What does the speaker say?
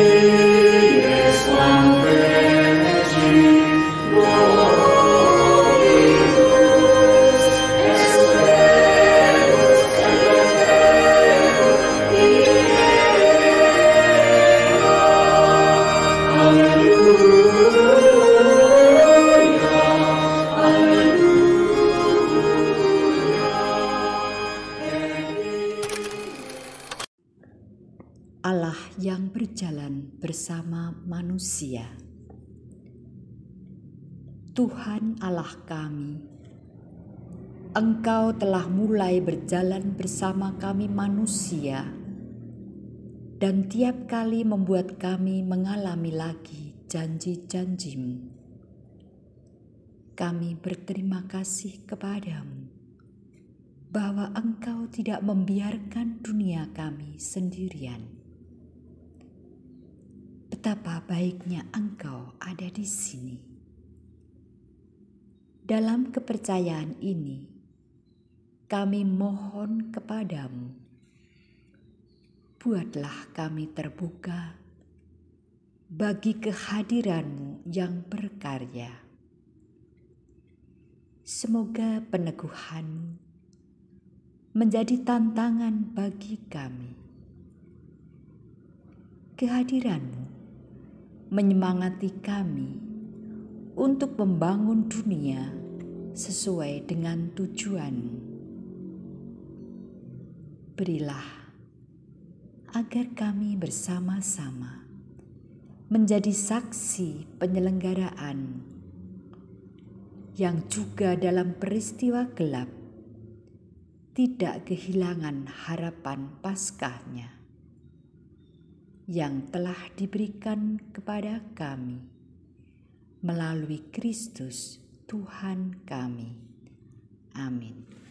Allah yang berjalan bersama manusia. Tuhan Allah kami, Engkau telah mulai berjalan bersama kami manusia, dan tiap kali membuat kami mengalami lagi janji-janji-Mu. Kami berterima kasih kepadamu bahwa Engkau tidak membiarkan dunia kami sendirian. Betapa baiknya Engkau ada di sini. Dalam kepercayaan ini, kami mohon kepadamu, buatlah kami terbuka bagi kehadiran-Mu yang berkarya. Semoga peneguhan-Mu menjadi tantangan bagi kami. Kehadiran-Mu menyemangati kami untuk membangun dunia sesuai dengan tujuan-Mu. Berilah agar kami bersama-sama menjadi saksi penyelenggaraan yang juga dalam peristiwa gelap tidak kehilangan harapan Paskahnya yang telah diberikan kepada kami melalui Kristus Tuhan kami. Amin.